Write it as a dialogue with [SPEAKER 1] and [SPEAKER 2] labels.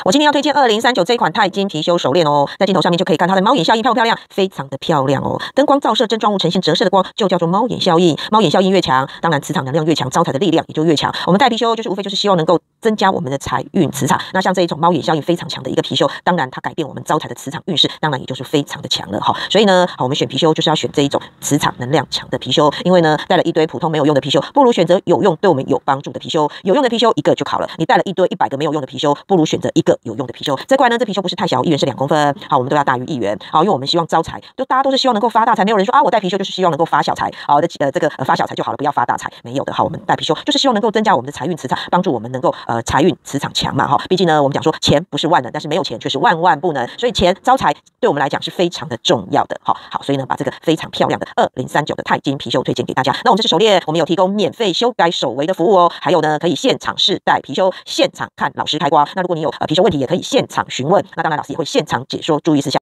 [SPEAKER 1] 我今天要推荐2039这一款钛金貔貅手链哦，在镜头上面就可以看它的猫眼效应漂不漂亮，非常的漂亮哦。灯光照射真状物呈现折射的光，就叫做猫眼效应。猫眼效应越强，当然磁场能量越强，招财的力量也就越强。我们戴貔貅就是无非就是希望能够增加我们的财运磁场。那像这一种猫眼效应非常强的一个貔貅，当然它改变我们招财的磁场运势，当然也就是非常的强了哈。所以呢，我们选貔貅就是要选这一种磁场能量强的貔貅，因为呢带了一堆普通没有用的貔貅，不如选择有用对我们有帮助的貔貅。有用的貔貅一个就好了，你带了一堆100个没有用的貔貅，不如选择一个有用的貔貅。这块呢，这貔貅不是太小，1元是2公分，好，我们都要大于1元，好，因为我们希望招财，大家都是希望能够发大财，没有人说啊，我带貔貅就是希望能够发小财，好的，这个发小财就好了，不要发大财，没有的，好，我们带貔貅就是希望能够增加我们的财运磁场，帮助我们能够财运磁场强嘛，哈，毕竟呢，我们讲说钱不是万能，但是没有钱却是万万不能，所以钱招财对我们来讲是非常的重要的，好，所以呢，把这个非常漂亮的2039的钛金貔貅推荐给大家。那我们这是手链，我们有提供免费修改手围的服务哦，还有呢，可以现场试戴貔貅，现场看老师开光。那如果你有貔貅问题，也可以现场询问，那当然老师也会现场解说注意事项。